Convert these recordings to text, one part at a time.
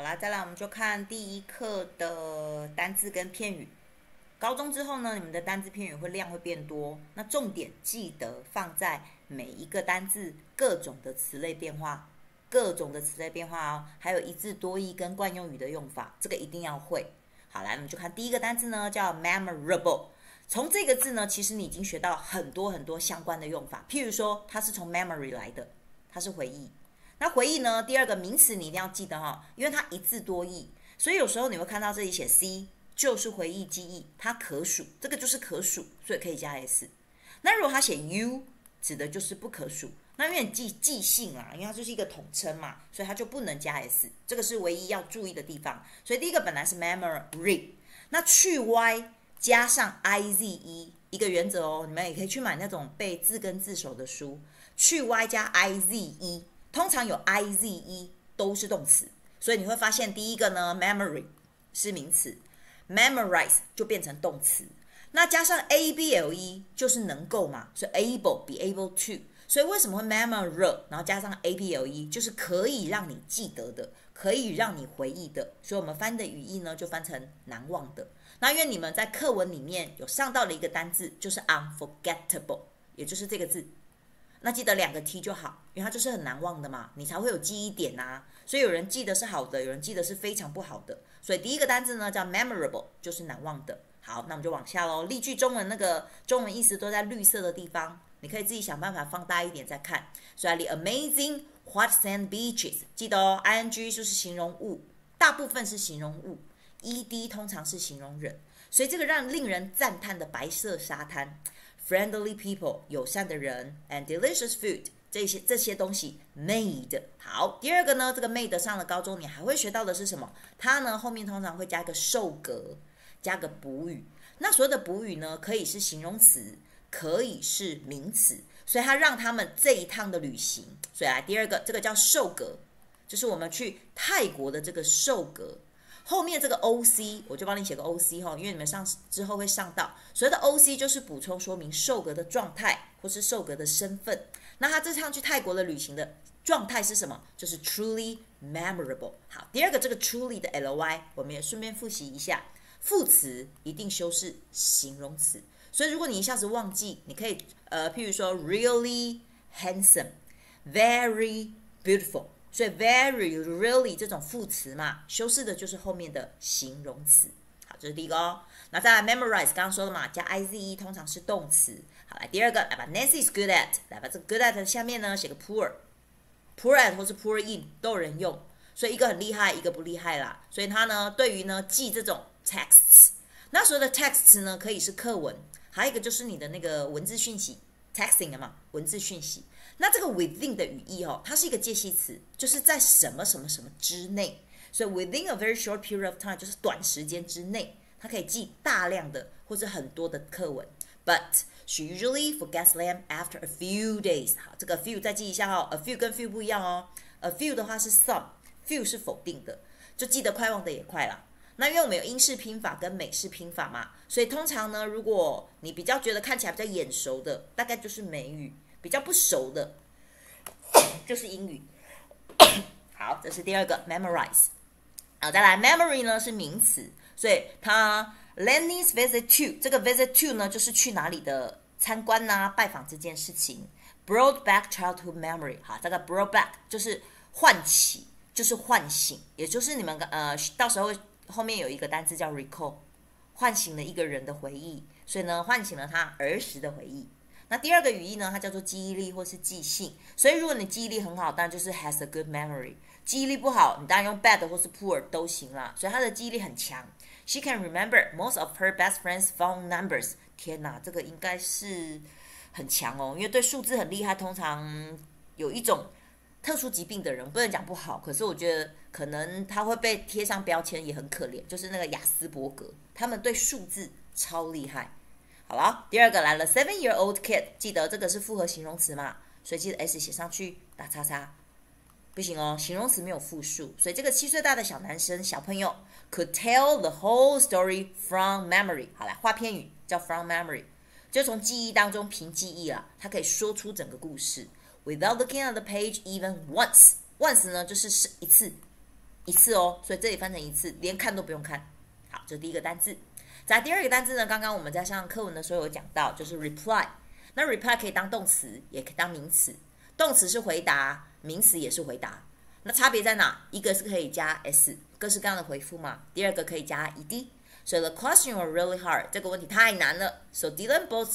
啦，再来我们就看第一课的单字跟片语。高中之后呢，你们的单字片语量会变多，那重点记得放在每一个单字各种的词类变化，哦，还有一字多义跟惯用语的用法，这个一定要会。好，来我们就看第一个单字呢，叫 memorable。从这个字呢，其实你已经学到很多相关的用法，譬如说它是从 memory 来的，它是回忆。那回忆呢，第二个名词你一定要记得哈，因为它一字多义，所以有时候你会看到这里写 C 就是回忆记忆，它可数，这个就是可数，所以可以加 S。那如果它写 U， 指的就是不可数。那因为你记性啦，因为它就是一个统称嘛，所以它就不能加 S， 这个是唯一要注意的地方。所以第一个本来是 memory， 那去 Y 加上 IZE， 一个原则哦，你们也可以去买那种背字根字首的书，去 Y 加 IZE。通常有 IZE 都是动词，所以你会发现第一个呢 memory 是名词， memorize 就变成动词，那加上 able 就是能够嘛，所以 able be able to， 所以为什么会 memorable 然后加上 able 就是可以让你记得的，可以让你回忆的，所以我们翻的语义呢就翻成难忘的。那因为你们在课文里面有上到了一个单字就是 unforgettable， 也就是这个字，那记得2个 T 就好，因为它就是很难忘的嘛，你才会有记忆点啊。所以有人记得是好的，有人记得是非常不好的。所以第一个单字呢叫 memorable， 就是难忘的。好，那我们就往下咯。例句中文那个中文意思都在绿色的地方，你可以自己想办法放大一点再看。所以 the amazing white sand beaches， 记得哦 ，ing 就是形容物，大部分是形容物 ，ed 通常是形容人，所以这个令人赞叹的白色沙滩。Friendly people 友善的人 and delicious food 这些东西 made。 好，第二个呢，这个 made 上了高中你还会学到的是什么？它呢后面通常会加一个受格，加个补语。那所有的补语呢可以是形容词，可以是名词，所以它让他们这一趟的旅行，所以来第二个这个叫受格，就是我们去泰国的这个受格。后面这个 OC 我就帮你写个 OC 因为你们上之后会上到，所谓的 OC 就是补充说明受格的状态或是受格的身份。那他这趟去泰国的旅行的状态是什么？就是 truly memorable。 好，第二个这个 truly 的 ly 我们也顺便复习一下，副词一定修饰形容词，所以如果你一下子忘记，你可以譬如说 really handsome very beautiful，所以 very really 这种副词嘛，修饰的就是后面的形容词。好，这是第一个哦。那再来 memorize 刚刚说了嘛，加 IZE 通常是动词。好，来第二个，来把 Nancy is good at， 来把这个 good at 下面呢写个 poor at 或是 poor in 都有人用，所以一个很厉害，一个不厉害啦。所以它呢对于呢记这种 texts， 那所有的 texts 呢可以是课文，还有一个就是你的那个文字讯息 texting 的嘛，文字讯息。那这个 within 的语义它是一个介系词，就是在什么什么什么之内，所以 within a very short period of time 就是短时间之内，它可以记大量的或者很多的课文。But she usually forgets them after a few days。 好，这个 few 再记一下a few 跟 few 不一样哦。a few 的话是 some， few 是否定的，就记得快忘的也快啦。那因为我们有英式拼法跟美式拼法嘛，所以通常呢，如果你比较觉得看起来比较眼熟的，大概就是美语，比较不熟的就是英语。好，这是第二个 memorize。 好，再来 memory 呢是名词，所以它 Lenny's visit to 这个 visit to 呢就是去哪里的参观啊拜访这件事情。 brought back childhood memory， 好，这个 brought back 就是唤起，就是唤醒，也就是你们到时候后面有一个单字叫 recall， 唤醒了一个人的回忆，所以呢唤醒了他儿时的回忆。那第二个语义呢，它叫做记忆力或是记性，所以如果你记忆力很好，当然就是 has a good memory。 记忆力不好，你当然用 bad 或是 poor 都行啦，所以他的记忆力很强。 She can remember most of her best friends' phone numbers。 天哪，这个应该是很强哦，因为对数字很厉害，通常有一种特殊疾病的人，不能讲不好，可是我觉得可能他会被贴上标签，也很可怜，就是那个雅斯伯格，他们对数字超厉害。好了，第二个来了 7-year-old kid， 记得这个是复合形容词嘛，所以记得 S 写上去打叉叉，不行哦，形容词没有复数，所以这个7岁大的小男生小朋友 could tell the whole story from memory。 好，来画片语叫 from memory， 就从记忆当中凭记忆啦，他可以说出整个故事 without looking at the page even once。 once 呢就是一次， 一次哦，所以这里翻成一次，连看都不用看。好，这是第一个单字。在第二个单字呢，刚刚我们在上课文的时候有讲到，就是 reply。那 reply 可以当动词，也可以当名词。动词是回答，名词也是回答。那差别在哪？一个是可以加 s， 各式各样的回复嘛。第二个可以加 ed。So the question was really hard. 这个问题太难了。So Dylan thought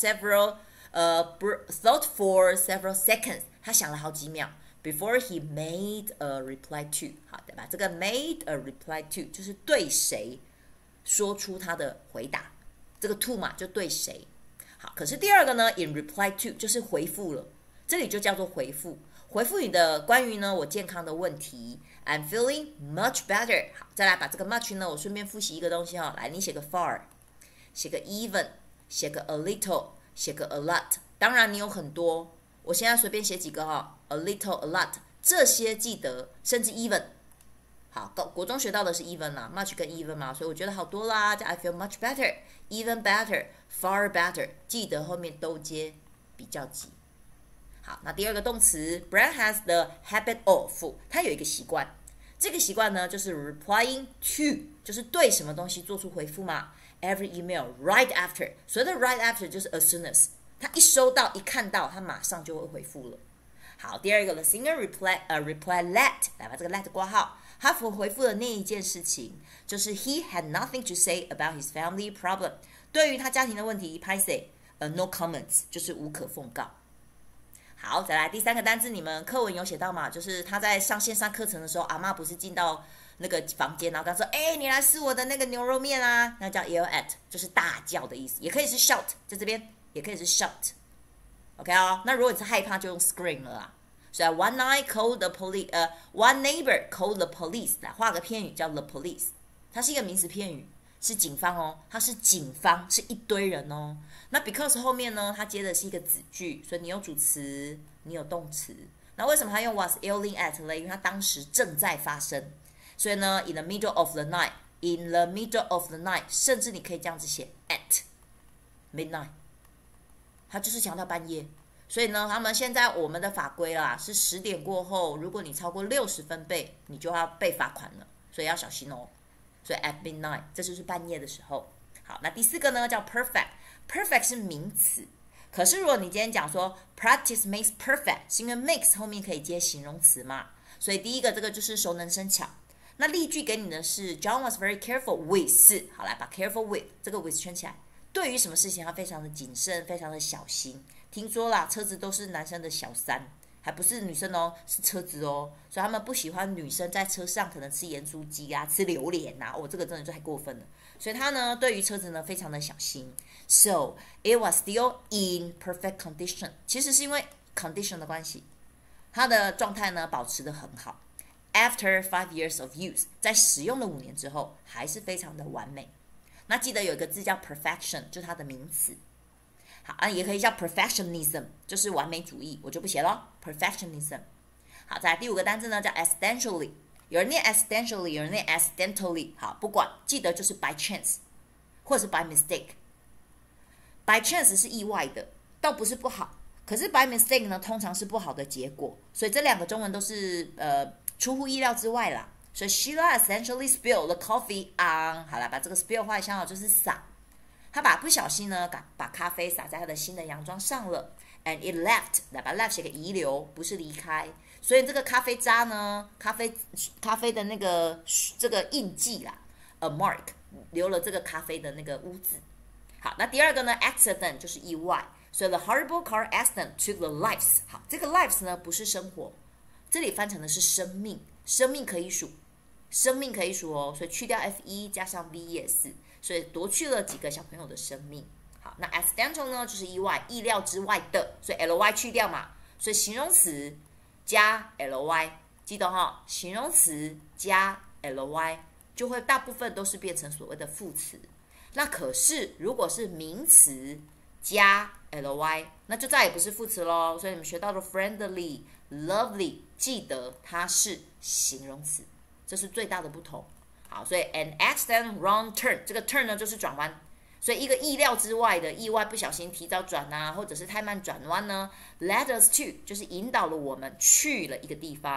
for several seconds. 他想了好几秒。Before he made a reply to. 好，对吧？这个 made a reply to 就是对谁说出他的回答。这个 to 嘛，就对谁。好，可是第二个呢 ，in reply to 就是回复了，这里就叫做回复。回复你的关于呢我健康的问题 ，I'm feeling much better。好，再来把这个 much 呢，我顺便复习一个东西哈，来，你写个 far， 写个 even， 写个 a little， 写个 a lot。当然你有很多，我现在随便写几个哈 ，a little， a lot， 这些记得，甚至 even。好，国中学到的是 even 啦 ，much 跟 even 嘛，所以我觉得好多啦。叫 I feel much better, even better, far better， 记得后面都接比较级。好，那第二个动词 ，Brad has the habit of， 他有一个习惯，这个习惯呢就是 replying to， 就是对什么东西做出回复嘛。Every email right after， 所谓的 right after 就是 as soon as， 他一收到一看到，他马上就会回复了。好，第二个 the singer reply let， 来把这个 let 括号。他回复的那一件事情，就是 he had nothing to say about his family problem。对于他家庭的问题，拍谁？no comments， 就是无可奉告。好，再来第三个单字，你们课文有写到嘛？就是他在上线上课程的时候，阿嬷不是进到那个房间，然后跟他说：“哎，你来吃我的那个牛肉面啊！”那叫 yell at， 就是大叫的意思，也可以是 shout， 在这边也可以是 shout。OK 哦，那如果你是害怕，就用 scream 了啊。所以 one neighbor called the police， 来画个片语叫 the police， 它是一个名词片语，是警方哦，它是警方，是一堆人哦。那 because 后面呢，它接的是一个子句，所以你有主词，你有动词。那为什么它用 was yelling at 呢？因为它当时正在发生，所以呢 in the middle of the night，in the middle of the night， 甚至你可以这样子写 at midnight， 它就是强调半夜。所以呢，他们现在我们的法规啦是10点过后，如果你超过60分贝，你就要被罚款了，所以要小心哦。所以 at midnight， 这就是半夜的时候。好，那第四个呢叫 perfect，perfect 是名词。可是如果你今天讲说 practice makes perfect， 是因为 makes 后面可以接形容词嘛，所以第一个这个就是熟能生巧。那例句给你的是 John was very careful with， 好，来把 careful with 这个 with 圈起来。对于什么事情他非常的谨慎，非常的小心。听说啦，车子都是男生的小三，还不是女生哦，是车子哦，所以他们不喜欢女生在车上可能吃盐酥鸡啊，吃榴莲啊，这个真的就太过分了。所以他呢，对于车子呢非常的小心。So it was still in perfect condition， 其实是因为 condition 的关系，它的状态呢保持得很好。After 5 years of use， 在使用了5年之后，还是非常的完美。那记得有一个字叫 perfection， 就是它的名词。好啊，也可以叫 perfectionism， 就是完美主义，我就不写了 perfectionism。好，再来第5个单字呢叫 accidentally， 有人念 accidentally， 有人念 accidentally， 好，不管，记得就是 by chance 或者是 by mistake。by chance 是意外的，倒不是不好，可是 by mistake 呢，通常是不好的结果，所以这2个中文都是出乎意料之外啦。所以 Sheila accidentally spilled the coffee on， 好了，把这个 spill 画一下，就是洒。他不小心呢，把咖啡洒在他的新的洋装上了 ，and it left， 来把 left 写个遗留，不是离开，所以这个咖啡渣呢，咖啡的那个这个印记啦 ，a mark， 留了这个咖啡的那个污渍。好，那第2个呢 ，accident 就是意外，所以 the horrible car accident took the lives。好，这个 lives 呢不是生活，这里翻成的是生命，生命可以数，生命可以数哦，所以去掉 fe 加上 ves。所以夺去了几个小朋友的生命。好，那 accidental 呢就是意外，意料之外的，所以 ly 去掉嘛，所以形容词加 ly， 记得哈，形容词加 ly 就会大部分都是变成所谓的副词。那可是如果是名词加 ly， 那就再也不是副词咯。所以你们学到的 friendly、lovely， 记得它是形容词，这是最大的不同。好，所以 an accident wrong turn， 这个 turn 呢就是转弯，所以一个意料之外的意外不小心提早转啊，或者是太慢转弯呢 ，led us to 就是引导了我们去了一个地方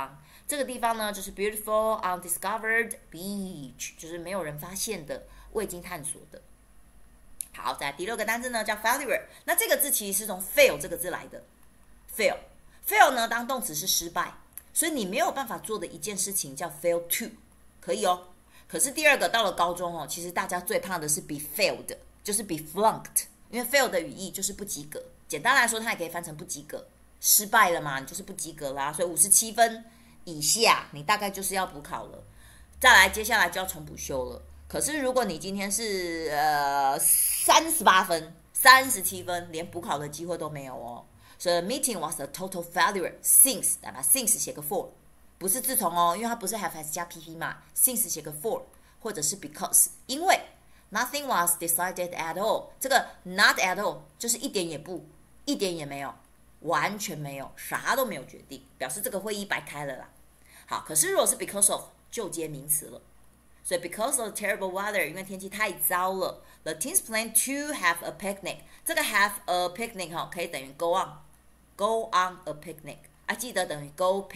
这个地方呢，就是 beautiful undiscovered beach， 就是没有人发现的、未经探索的。好，再来第6个单字呢叫 failure。那这个字其实是从 fail 这个字来的。fail 呢当动词是失败，所以你没有办法做的一件事情叫 fail to， 可以哦。可是第2个到了高中哦，其实大家最怕的是 be failed， 就是 be flunked， 因为 fail 的语义就是不及格。简单来说，它也可以翻成不及格，失败了嘛，你就是不及格啦。所以57分以下，你大概就是要补考了。再来，接下来就要重补修了。可是如果你今天是38分、37分，连补考的机会都没有哦。所以 meeting was a total failure since， 来把 since 写个 for， 不是自从哦，因为它不是 have has 加 pp 嘛。since 写个 for， 或者是 because， 因为 nothing was decided at all， 这个 not at all 就是一点也不，一点也没有，完全没有，啥都没有决定，表示这个会议白开了啦。好，可是如果是 because of， 就接名词了。所以 because of terrible weather， 因为天气太糟了 ，the teens plan to have a picnic。这个 have a picnic 可以等于 go on a picnic， 记得等于 go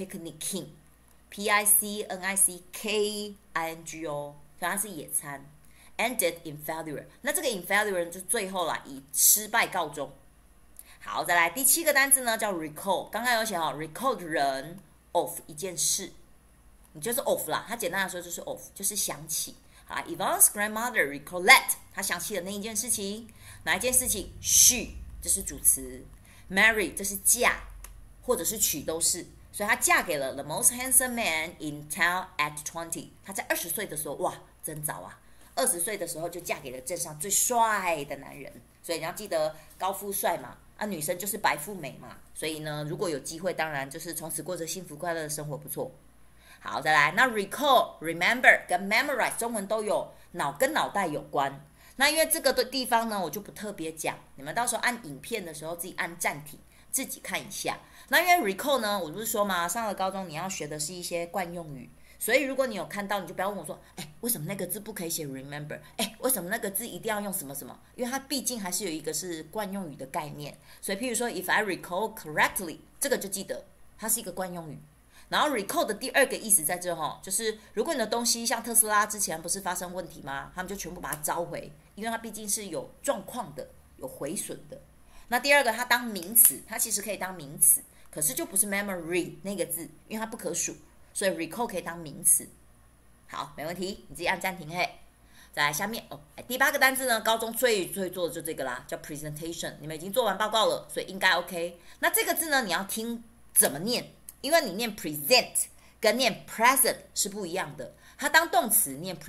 picnicking，P-I-C-N-I-C-K-I-N-G 哦，所以它是野餐。ended in failure， 那这个 in failure 就最后啦，以失败告终。好，再来第7个单字呢叫 recall， 刚刚有写recall 人 of 一件事。你就是 of 啦，它简单来说就是 of， 就是想起。好 ，Yvonne's grandmother recollect， 她想起了那一件事情，哪一件事情 ？She， 这是主词 ，marry 这是嫁，或者是娶都是。所以她嫁给了 the most handsome man in town at 20。她在20岁的时候，哇，真早啊！20岁的时候就嫁给了镇上最帅的男人。所以你要记得高富帅嘛，女生就是白富美嘛。所以呢，如果有机会，当然就是从此过着幸福快乐的生活，不错。好，再来，那 recall、remember 跟 memorize 中文都有跟脑袋有关。那因为这个的地方呢，我就不特别讲，你们到时候按影片的时候自己按暂停，自己看一下。那因为 recall 呢，我不是说嘛，上了高中你要学的是一些惯用语，所以如果你有看到，你就不要问我说，为什么那个字不可以写 remember？ 为什么那个字一定要用什么什么？因为它毕竟还是有一个是惯用语的概念。所以譬如说 if I recall correctly， 这个就记得它是一个惯用语。然后 recall 的第2个意思在这就是如果你的东西像特斯拉之前不是发生问题吗？他们就全部把它召回，因为它毕竟是有状况的，有毁损的。那第2个它当名词，它其实可以当名词，可是就不是 memory 那个字，因为它不可数，所以 recall 可以当名词。好，没问题，你自己按暂停嘿。再来下面第8个单字呢，高中最做的就这个啦，叫 presentation。你们已经做完报告了，所以应该 OK。那这个字呢，你要听怎么念。因为你念 present 跟念 present 是不一样的，它当动词念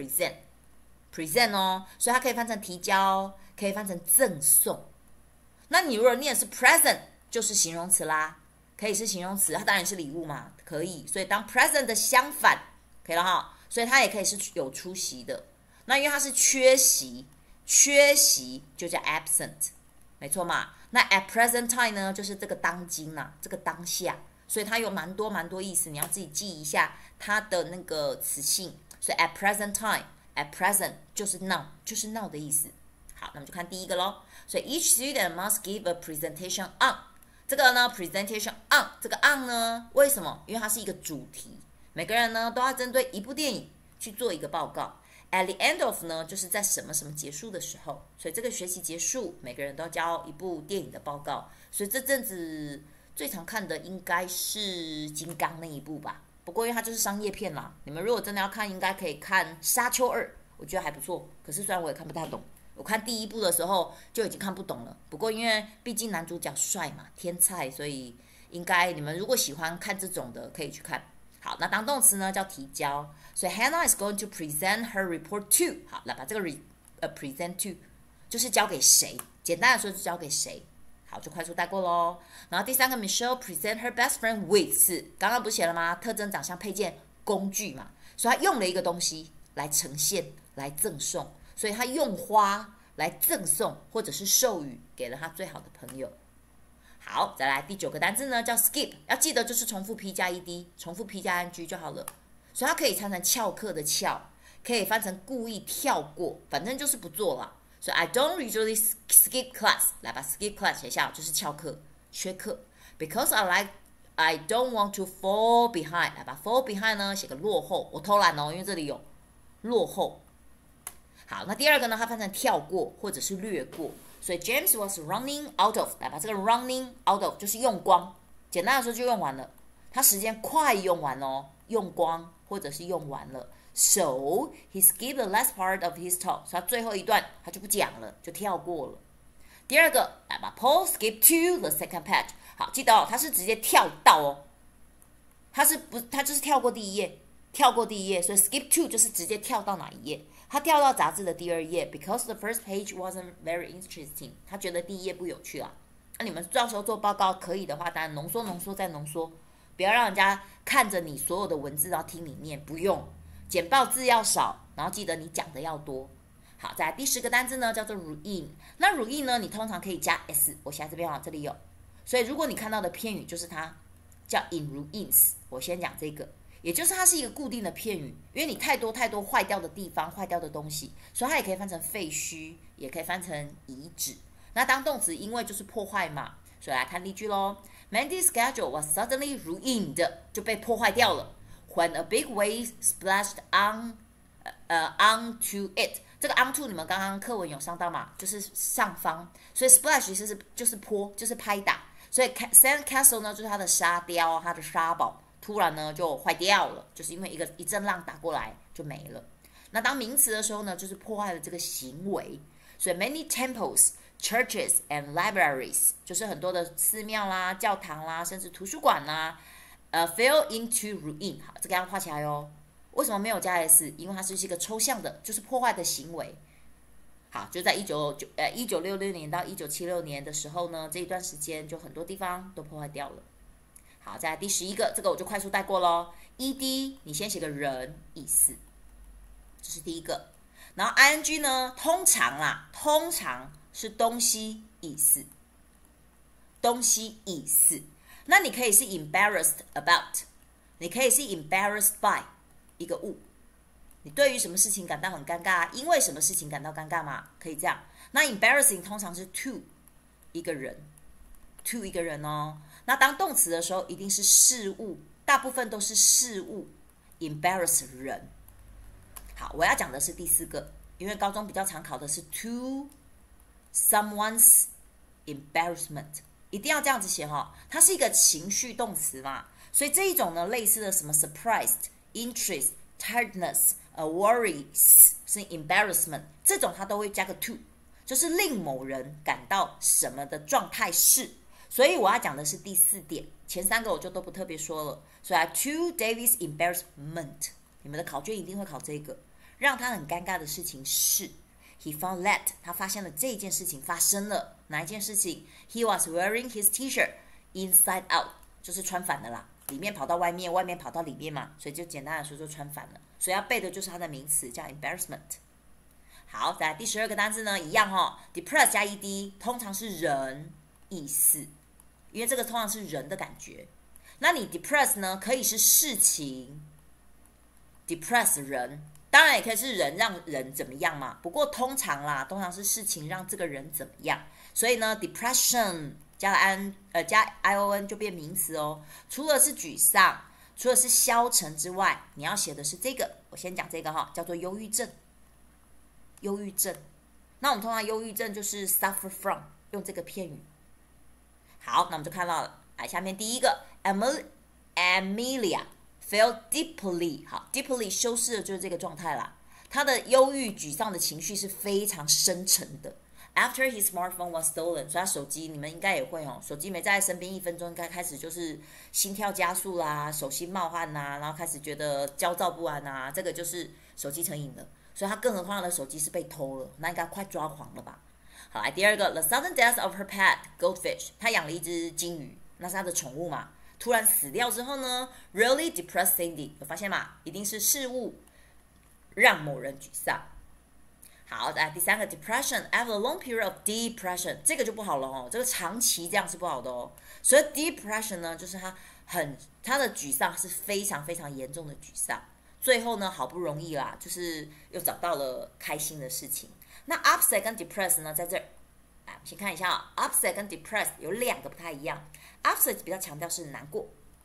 present 哦，所以它可以翻成提交，可以翻成赠送。那你如果念的是 present， 就是形容词啦，可以是形容词，它当然是礼物嘛，可以。所以当 present 的相反，可以了哈，所以它也可以是有出席的。那因为它是缺席就叫 absent， 没错嘛。那 at present time 呢，就是这个当今啦，这个当下。所以它有蛮多意思，你要自己记一下它的那个词性。所以 at present time，at present 就是 now， 就是 now 的意思。好，那我们就看第1个咯。所以 each student must give a presentation on。这个呢 presentation on， 这个 on 呢，为什么？因为它是一个主题，每个人呢都要针对一部电影去做一个报告。At the end of 呢，就是在什么什么结束的时候，所以这个学期结束，每个人都要交一部电影的报告。所以这阵子最常看的应该是金刚那一部吧，不过因为它就是商业片啦，你们如果真的要看，应该可以看沙丘2，我觉得还不错。可是虽然我也看不太懂，我看第1部的时候就已经看不懂了。不过因为毕竟男主角帅嘛，天才，所以应该你们如果喜欢看这种的，可以去看。好，那当动词呢叫提交，所以 Hannah is going to present her report to。好，来把这个present to 就是交给谁，简单的说就交给谁。好，就快速带过咯。然后第3个 Michelle present her best friend with， 是刚刚不是写了吗？特征、长相、配件、工具嘛，所以他用了一个东西来呈现，来赠送，所以他用花来赠送或者是授予给了他最好的朋友。好，再来第9个单字呢叫 skip， 要记得就是重复 P 加 ED， 重复 P 加 ING 就好了。所以它可以翻成翘课的翘，可以翻成故意跳过，反正就是不做了。所以 I don't usually skip class， 来把 skip class 写下，就是翘课、缺课。Because I don't want to fall behind， 来把 fall behind 呢写个落后，我偷懒哦，因为这里有落后。好，那第二个呢，它翻成跳过或者是略过，所以 James was running out of， 来把这个 running out of 就是用光，简单的说就用完了，他时间快用完哦，用光或者是用完了。So he skipped the last part of his talk， 所以他最后一段他就不讲了，就跳过了。第二个，来吧 ，Paul skipped to the second page。好，记得哦，他是直接跳到哦，他就是跳过第一页，所以 skip to 就是直接跳到哪一页？他跳到杂志的第二页 ，because the first page wasn't very interesting。他觉得第一页不有趣啊。那你们到时候做报告可以的话，当然浓缩再浓缩，不要让人家看着你所有的文字然后听你念，不用。简报字要少，然后记得你讲的要多。好，再来第10个单字呢，叫做 ruin。那 ruin 呢，你通常可以加 s， 我写在这边哦，这里有。所以如果你看到的片语就是它叫 in ruins， 我先讲这个，也就是它是一个固定的片语，因为你太多坏掉的地方、坏掉的东西，所以它也可以翻成废墟，也可以翻成遗址。那当动词，因为就是破坏嘛，所以来看例句咯。Mandy's schedule was suddenly ruined， 就被破坏掉了。When a big wave splashed onto it， 这个 onto 你们刚刚课文有上到嘛？就是上方，所以 splash 其实就是泼，就是拍打。所以 sand castle 呢，就是它的沙雕，它的沙堡，突然呢就坏掉了，就是因为一阵浪打过来就没了。那当名词的时候呢，就是破坏了这个行为。所以 many temples、churches and libraries 就是很多的寺庙啦、教堂啦，甚至图书馆啦，fell into ruin。好，这个要画起来哦。为什么没有加 s？ 因为它是一个抽象的，就是破坏的行为。好，就在1966年到1976年的时候呢，这一段时间就很多地方都破坏掉了。好，再来第11个，这个我就快速带过咯。ed 你先写个人意思，这是第一个。然后 ing 呢，通常是东西意思，那你可以是 embarrassed about， 你可以是 embarrassed by 一个物。你对于什么事情感到很尴尬，因为什么事情感到尴尬嘛？可以这样。那 embarrassing 通常是 to 一个人哦。那当动词的时候，一定是事物，大部分都是事物 embarrass 人。好，我要讲的是第4个，因为高中比较常考的是 to someone's embarrassment， 一定要这样子写哈，它是一个情绪动词嘛，所以这一种呢，类似的什么 surprised、interest、tiredness、worries 是 embarrassment， 这种它都会加个 to， 就是令某人感到什么的状态是。所以我要讲的是第4点，前3个我就都不特别说了。所以to David's embarrassment， 你们的考卷一定会考这个，让他很尴尬的事情是 He found that 他发现了这件事情发生了。哪一件事情 ？He was wearing his t-shirt inside out， 就是穿反了啦，里面跑到外面，外面跑到里面嘛，所以就简单的说就穿反了。所以要背的就是它的名词叫 embarrassment。好，再来第12个单字呢，一样哦 ，depress 加 ed 通常是人意思，因为这个通常是人的感觉。那你 depress 呢，可以是事情 ，depress 人。当然也可以是人让人怎么样嘛，不过通常是事情让这个人怎么样，所以呢 depression 加ion 就变名词哦。除了是沮丧，除了是消沉之外，你要写的是这个，我先讲这个哈，叫做忧郁症。那我们通常忧郁症就是 suffer from， 用这个片语。好，那我们就看到了，来下面第一个 Amelia felt deeply， 好 ，deeply 修饰的就是这个状态啦。他的忧郁、沮丧的情绪是非常深沉的。After his smartphone was stolen， 所以他手机你们应该也会哦，手机没在身边1分钟，应该开始就是心跳加速啦，手心冒汗啦，然后开始觉得焦躁不安啊，这个就是手机成瘾了。所以他更何况他的手机是被偷了，那应该快抓狂了吧？好，来第2个 ，The sudden death of her pet goldfish， 他养了一只金鱼，那是他的宠物嘛。突然死掉之后呢 ，really depressed Cindy， 有发现吗？一定是事物让某人沮丧。好，来第3个 depression after a long period of depression， 这个就不好了哦，这个长期这样是不好的哦。所以 depression 呢，就是他的沮丧是非常非常严重的沮丧。最后呢，好不容易啦，就是又找到了开心的事情。那 upset 跟 depress 呢，在这儿，来，先看一下啊 ，upset 跟 depress 有2个不太一样。upset 比较强调是难过，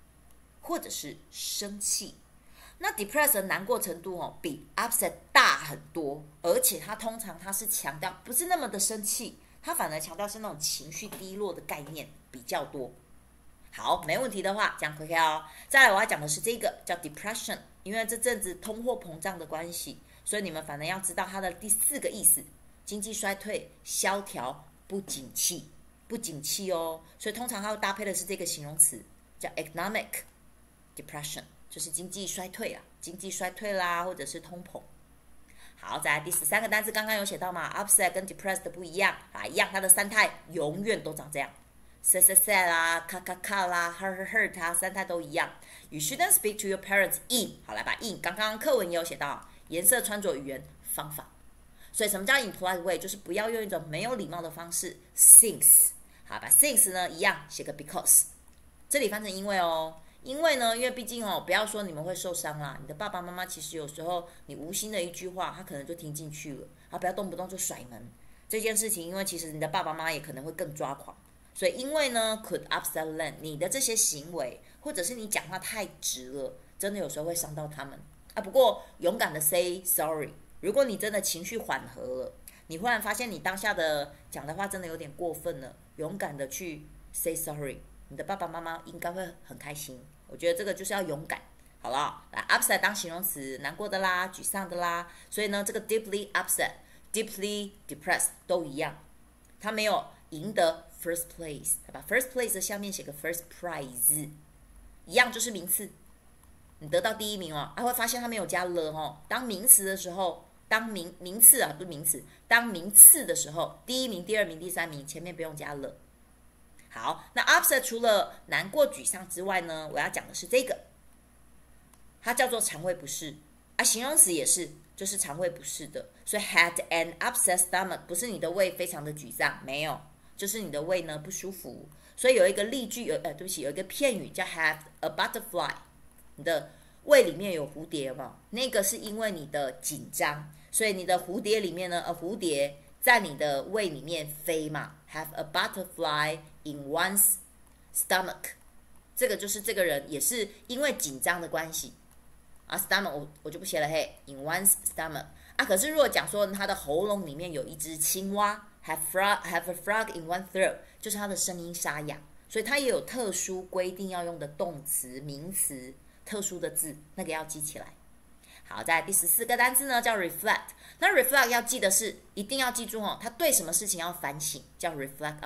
或者是生气。那 depressed 的难过程度比 upset 大很多，而且它通常是强调不是那么的生气，它反而强调是那种情绪低落的概念比较多。好，没问题的话，这样 OK 哦。再来我要讲的是这个叫 depression， 因为这阵子通货膨胀的关系，所以你们反而要知道它的第4个意思：经济衰退、萧条、不景气。不景气哦，所以通常它会搭配的是这个形容词，叫 economic depression， 就是经济衰退啦，或者是通膨。好，再来第13个单字，刚刚有写到嘛 ，upset 跟 depressed 不一样啊，一样，它的三态永远都长这样 ，sad 啦，ka 啦 ，hurt 啊，三态都一样。You shouldn't speak to your parents in， 好，来把 in 刚刚课文也有写到，颜色、穿着、语言、方法。所以什么叫 impolite way？ 就是不要用一种没有礼貌的方式 since。好，把 since 呢一样写个 because， 这里翻成因为哦。因为呢，因为毕竟不要说你们会受伤啦，你的爸爸妈妈其实有时候你无心的一句话，他可能就听进去了，不要动不动就甩门这件事情，因为其实你的爸爸妈妈也可能会更抓狂。所以因为呢 could upset them， 你的这些行为或者是你讲话太直了，真的有时候会伤到他们不过勇敢的 say sorry， 如果你真的情绪缓和了，你忽然发现你当下的讲的话真的有点过分了，勇敢的去 say sorry， 你的爸爸妈妈应该会很开心。我觉得这个就是要勇敢，好了，来 upset 当形容词，难过的啦，沮丧的啦，所以呢，这个 deeply upset、deeply depressed 都一样，它没有赢得 first place， 把 first place 的下面写个 first prize， 一样就是名次，你得到第一名会发现它没有加了当名词的时候，当名次不是名词，当名次的时候，第一名、第二名、第三名前面不用加了。好，那 upset 除了难过、沮丧之外呢，我要讲的是这个，它叫做肠胃不适形容词也是，就是肠胃不适的。所以 had an upset stomach 不是你的胃非常的沮丧，没有，就是你的胃呢不舒服。所以有一个例句，对不起，有一个片语叫 have a butterfly， 你的胃里面有蝴蝶嘛？那个是因为你的紧张，所以你的蝴蝶里面呢，蝴蝶在你的胃里面飞嘛 ，have a butterfly in one's stomach， 这个就是这个人也是因为紧张的关系stomach 我就不写了in one's stomach 可是如果讲说他的喉咙里面有一只青蛙 have a frog in one throat， 就是他的声音沙哑，所以他也有特殊规定要用的动词、名词、特殊的字，那个要记起来。好，在第14个单字呢叫 reflect， 那 reflect 要记的是一定要记住他对什么事情要反省，叫 reflect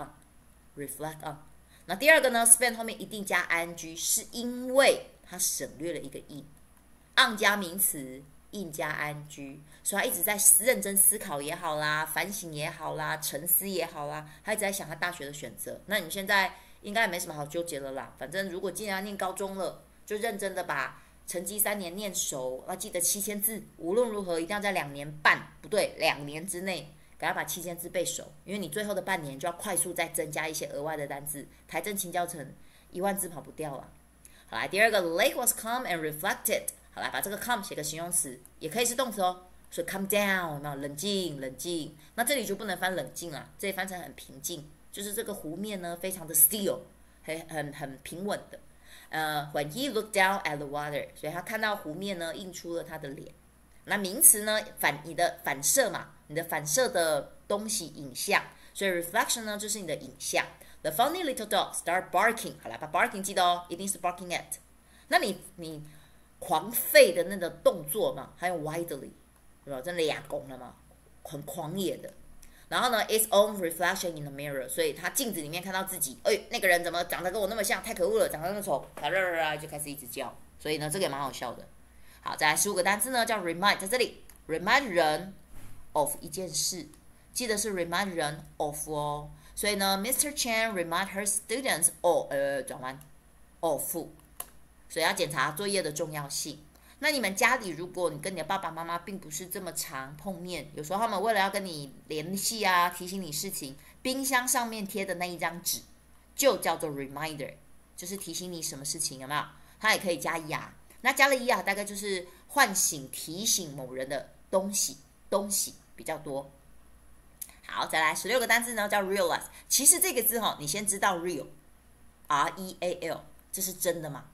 on。那第二个呢 spend 后面一定加 ing， 是因为它省略了一个 in，on 加名词，in 加 ing， 所以他一直在认真思考也好啦，反省也好啦，沉思也好啦，他一直在想他大学的选择。那你现在应该也没什么好纠结了啦，反正如果既然要念高中了，就认真的把成绩3年念熟，要记得7000字，无论如何一定要在2年半，不对，2年之内赶快把7000字背熟，因为你最后的半年就要快速再增加一些额外的单字，台政清交成10000字跑不掉了。好来，第二个 lake was calm and reflected， 好来把这个 calm 写个形容词，也可以是动词所以 calm down 有没有冷静冷静？那这里就不能翻冷静啦，这里翻成很平静，就是这个湖面呢非常的 still， 很平稳的。when he looked down at the water， 所以他看到湖面呢映出了他的脸。那名词呢你的反射嘛，你的反射的东西影像，所以 reflection 呢就是你的影像。The funny little dog start barking， 好来把 barking 记得一定是 barking at。那你狂吠的那个动作嘛，还有 widely， 对吧？这俩公了嘛，很狂野的。然后呢 its own reflection in the mirror， 所以他镜子里面看到自己，那个人怎么长得跟我那么像，太可恶了，长得那么丑，就开始一直叫。所以呢这个也蛮好笑的。好，再来15个单词呢叫 remind， 在这里 remind 人 of 一件事，记得是 remind 人 of 所以呢 Mr. Chen remind her students of 转弯 of， 所以要检查作业的重要性。那你们家里如果你跟你的爸爸妈妈并不是这么常碰面，有时候他们为了要跟你联系提醒你事情，冰箱上面贴的那一张纸就叫做 reminder， 就是提醒你什么事情，有没有？它也可以加 er， 那加了 er 大概就是唤醒提醒某人的东西比较多。好，再来16个单字呢叫 realize， 其实这个字你先知道 real， R-E-A-L， 这是真的嘛？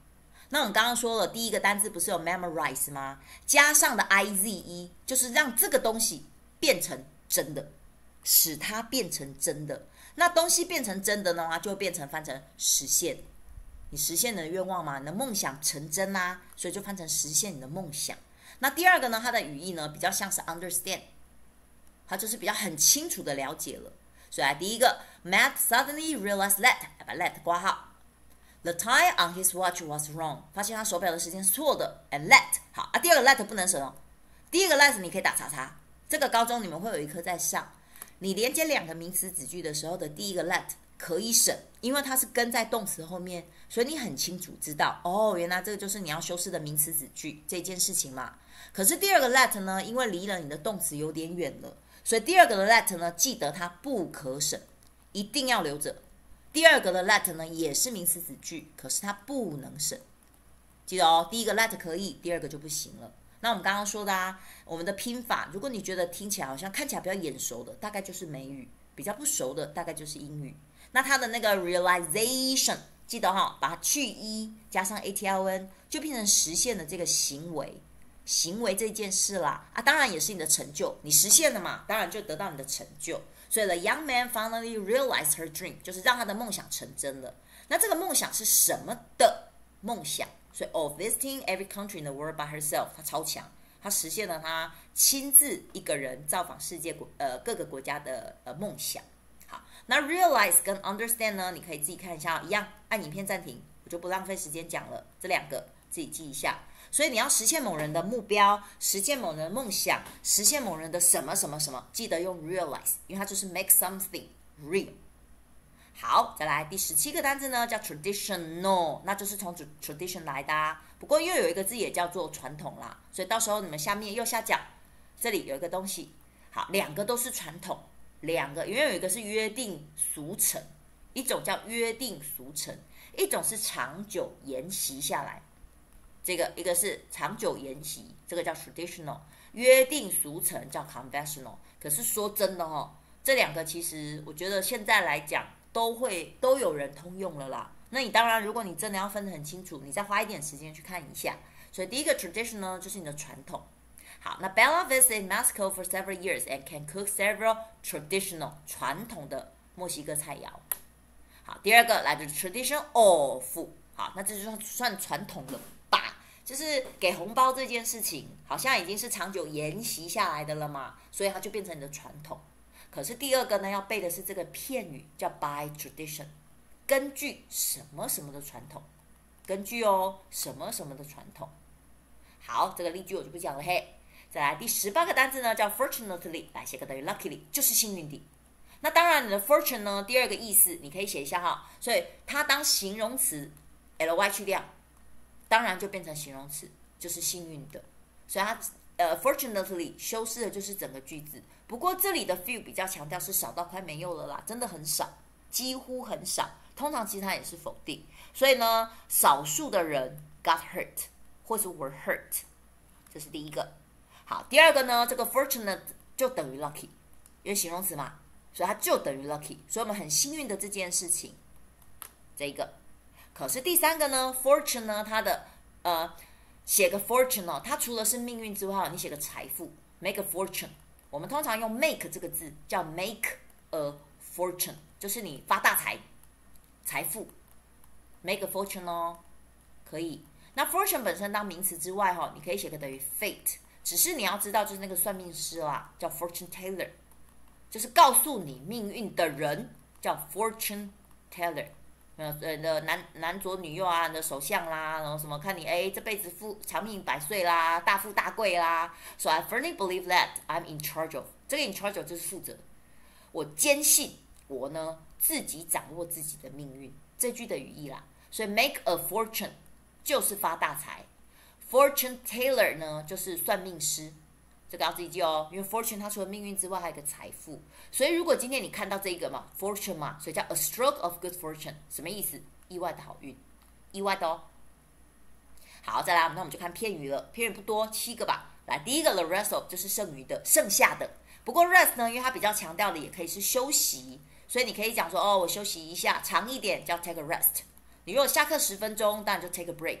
那我们刚刚说了，第一个单字不是有 memorize 吗？加上的 ize 就是让这个东西变成真的，使它变成真的。那东西变成真的的话，就会变成翻成实现。你实现你的愿望嘛，你的梦想成真啦，所以就翻成实现你的梦想。那第二个呢，它的语义呢比较像是 understand， 它就是比较很清楚的了解了。所以第一个 Matt suddenly realized that， 把 that 括号。The time on his watch was wrong， 发现他手表的时间是错的。And let 好啊，第二个 let 不能省哦。第一个 let 你可以打叉叉。这个高中你们会有一课在上，你连接两个名词子句的时候的第一个 let 可以省，因为它是跟在动词后面，所以你很清楚知道哦，原来这个就是你要修饰的名词子句这件事情嘛。可是第二个 let 呢，因为离了你的动词有点远了，所以第二个的 let 呢，记得它不可省，一定要留着。第二个的 let 呢也是名词子句，可是它不能省，记得哦。第一个 let 可以，第二个就不行了。那我们刚刚说的啊，我们的拼法，如果你觉得听起来好像看起来比较眼熟的，大概就是美语；比较不熟的，大概就是英语。那它的那个 realization， 记得哈，把它去一加上 ATLN， 就变成实现了这个行为，行为这件事啦啊，当然也是你的成就，你实现了嘛，当然就得到你的成就。所以 the young man finally realized her dream， 就是让他的梦想成真了。那这个梦想是什么的梦想？所以 of visiting every country in the world by herself， 他超强，他实现了他亲自一个人造访世界各个国家的梦想。好，那 realize 跟 understand 呢，你可以自己看一下，一样按影片暂停，我就不浪费时间讲了，这两个自己记一下。所以你要实现某人的目标，实现某人的梦想，实现某人的什么什么什么，记得用 realize， 因为它就是 make something real。好，再来第17个单字呢，叫 traditional， 那就是从 tradition 来的啊。不过又有一个字也叫做传统啦，所以到时候你们下面右下角这里有一个东西，好，两个都是传统，两个因为有一个是约定俗成，一种叫约定俗成，一种是长久沿袭下来。这个一个是长久沿袭，这个叫 traditional， 约定俗成叫 conventional。可是说真的哦，这两个其实我觉得现在来讲都有人通用了啦。那你当然，如果你真的要分得很清楚，你再花一点时间去看一下。所以第一个 traditional 就是你的传统。好，那 Bella visited Mexico for several years and can cook several traditional 传统的墨西哥菜肴。好，第二个来自 tradition of， 好，那这就算传统了。就是给红包这件事情，好像已经是长久沿袭下来的了嘛，所以它就变成你的传统。可是第二个呢，要背的是这个片语，叫 by tradition， 根据什么什么的传统，根据哦什么什么的传统。好，这个例句我就不讲了嘿。再来第18个单字呢，叫 fortunately， 来写个等于 luckily， 就是幸运的。那当然你的 fortune 呢，第二个意思你可以写一下哈，所以它当形容词 ly 去掉。当然就变成形容词，就是幸运的，所以它fortunately 修饰的就是整个句子。不过这里的 few 比较强调是少到快没有了啦，真的很少，几乎很少。通常其实它也是否定，所以呢，少数的人 got hurt 或是 were hurt， 这是第一个。好，第二个呢，这个 fortunate 就等于 lucky， 因为形容词嘛，所以它就等于 lucky， 所以我们很幸运的这件事情，这一个。可是第三个呢 ，fortune 呢，它的写个 fortune 哦，它除了是命运之外，你写个财富 ，make a fortune。我们通常用 make 这个字叫 make a fortune， 就是你发大财，财富 make a fortune 哦，可以。那 fortune 本身当名词之外哈，你可以写个等于 fate， 只是你要知道就是那个算命师啦，叫 fortune teller， 就是告诉你命运的人叫 fortune teller。男左女右啊，你的手相啦，然后什么看你这辈子长命百岁啦，大富大贵啦。So I firmly believe that I'm in charge of， 这个 in charge of 就是负责。我坚信我呢自己掌握自己的命运，这句的语义啦。所以 make a fortune 就是发大财 ，fortune teller 呢就是算命师。这个要自己记哦，因为 fortune 它除了命运之外，还有一个财富。所以如果今天你看到这一个嘛 ，fortune 嘛，所以叫 a stroke of good fortune， 什么意思？意外的好运，意外的哦。好，再来，那我们就看片语了。片语不多，7个吧。来，第一个 the rest of 就是剩余的、剩下的。不过 rest 呢，因为它比较强调的也可以是休息，所以你可以讲说哦，我休息一下，长一点叫 take a rest。你如果下课10分钟，当然就 take a break。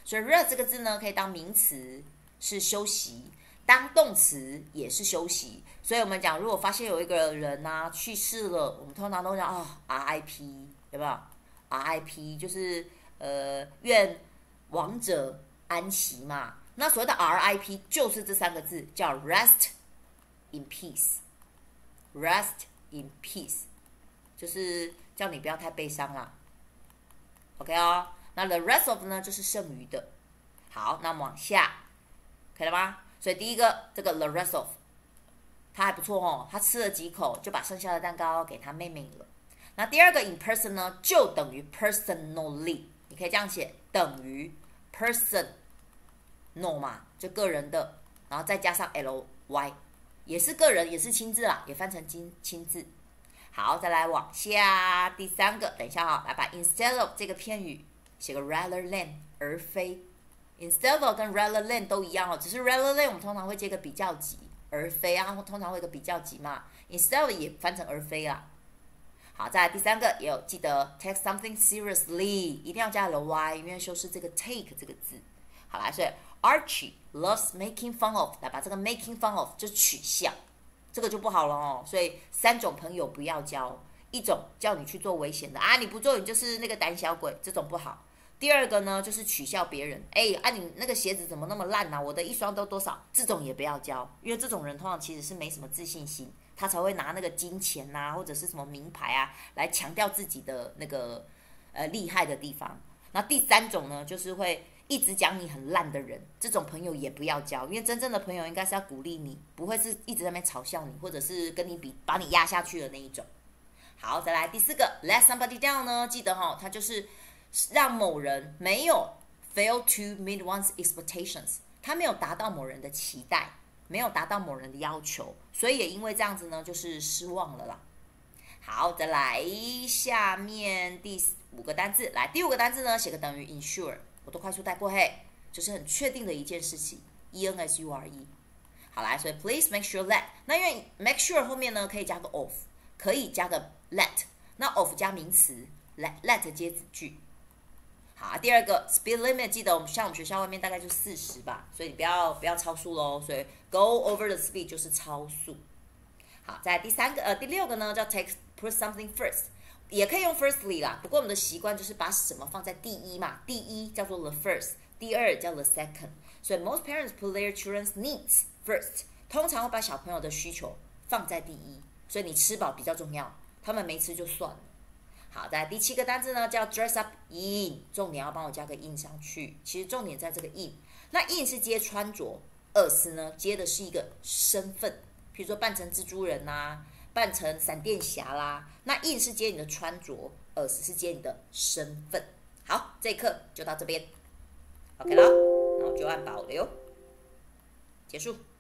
所以 rest 这个字呢，可以当名词是休息，当动词也是休息。所以我们讲，如果发现有一个人啊去世了，我们通常都讲RIP， 有没有 ？RIP 就是愿亡者安息嘛。那所谓的 RIP 就是这3个字，叫 rest in peace。rest in peace 就是叫你不要太悲伤啦。OK 哦，那 the rest of 呢就是剩余的。好，那我们往下，可以了吗？所以第一个这个 the rest of， 他还不错哦，他吃了几口就把剩下的蛋糕给他妹妹了。那第二个 in person 呢，就等于 personally， 你可以这样写，等于 personal 嘛，就个人的，然后再加上 ly， 也是个人，也是亲字啦，也翻成亲字。好，再来往下，第3个，等一下来把 instead of 这个片语写个 rather than 而非。instead of 跟 rather than 都一样哦，只是 rather than 我们通常会接个比较级，而非啊，通常会有个比较级嘛。instead of 也翻成而非啦。好，再来第3个也有记得 take something seriously， 一定要加 ly， 因为修饰这个 take 这个字。好来，所以 Archie loves making fun of， 来把这个 making fun of 就取笑。这个就不好了哦，所以3种朋友不要交，一种叫你去做危险的啊，你不做你就是那个胆小鬼，这种不好。第二个呢，就是取笑别人，你那个鞋子怎么那么烂啊？我的一双都多少？这种也不要交，因为这种人通常其实是没什么自信心，他才会拿那个金钱啊，或者是什么名牌啊，来强调自己的那个厉害的地方。那第3种呢，就是会一直讲你很烂的人，这种朋友也不要交，因为真正的朋友应该是要鼓励你，不会是一直在那边嘲笑你，或者是跟你比，把你压下去的那一种。好，再来第4个 let somebody down 呢，记得它就是让某人没有 fail to meet one's expectations， 他没有达到某人的期待，没有达到某人的要求，所以也因为这样子呢，就是失望了啦。好，再来下面第5个单字，来第5个单字呢，写个等于 ensure， 我都快速带过嘿，就是很确定的一件事情 ，ensure。好来，所以 please make sure that， 那因为 make sure 后面呢可以加个 of， 可以加个 let， 那 of 加名词 let 接子句。好，第2个 speed limit， 记得我们学校外面大概就40吧，所以你不要超速咯，所以 go over the speed 就是超速。好，再来第6个呢叫 put something first， 也可以用 firstly 啦，不过我们的习惯就是把什么放在第一嘛，第一叫做 the first， 第2叫 the second， 所以 most parents put their children's needs first， 通常会把小朋友的需求放在第一，所以你吃饱比较重要，他们没吃就算了。好，再来第7个单字呢叫 dress up in， 重点要帮我加个 in 上去，其实重点在这个 in， 那 in 是接穿着，as 呢接的是一个身份，比如说扮成蜘蛛人啦，扮成闪电侠啦，那 in 是接你的穿着，as 是接你的身份。好，这一课就到这边 ，OK 了，那我就按保留，结束。